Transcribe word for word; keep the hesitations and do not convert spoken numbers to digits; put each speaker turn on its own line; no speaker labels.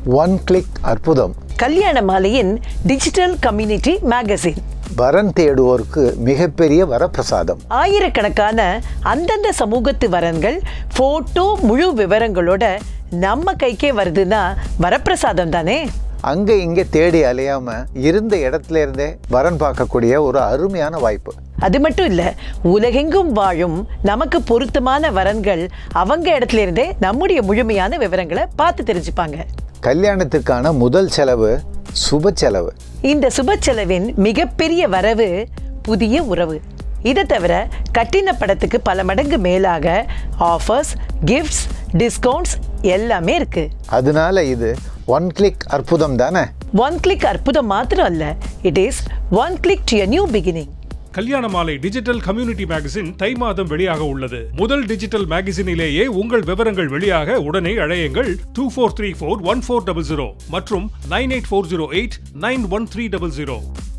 One click அற்புதம்
கல்யாண மாலையின் டிஜிட்டல் கம்யூனிட்டி மேகசின்.
வரன் தேடுவோருக்கு மிகப்பெரிய வரப்பிரசாதம்.
ஆயிரக்கணக்கான அந்தந்த சமூகத்து வரன்கள் போட்டோ முழு விவரங்களோட நம்ம கைக்கே வருதுன்னா வரப்பிரசாதம் தானே.
அங்கே இங்கே தேடி அலையாம இருந்த இடத்துல இருந்தே வரன் பார்க்கக்கூடிய ஒரு அருமையான வாய்ப்பு.
அது மட்டும் இல்ல, உலகெங்கும் வாழும் நமக்கு பொருத்தமான வரன்கள் அவங்க இடத்துல இருந்தே நம்முடைய முழுமையான விவரங்களை பார்த்து தெரிஞ்சுப்பாங்க.
கல்யாணத்துக்கான முதல் செலவு சுப செலவு.
இந்த சுப செலவின் மிகப்பெரிய வரவு புதிய உறவு. இதை தவிர கட்டின படத்துக்கு பல மடங்கு மேலாக ஆஃபர்ஸ், கிஃப்ட்ஸ், டிஸ்கவுண்ட்ஸ் எல்லாமே இருக்கு.
அதனால இது ஒன் கிளிக் அற்புதம் தானே.
ஒன் கிளிக் அற்புதம் மாத்திரம் அல்ல, it is one click to a new beginning.
கல்யாண மாலை டிஜிட்டல் கம்யூனிட்டி மேகசின் தை மாதம் வெளியாக உள்ளது. முதல் டிஜிட்டல் மேகசினிலேயே உங்கள் விவரங்கள் வெளியாக உடனே அழையுங்கள் two four three four one four double zero மற்றும் nine eight four zero eight nine one three double zero.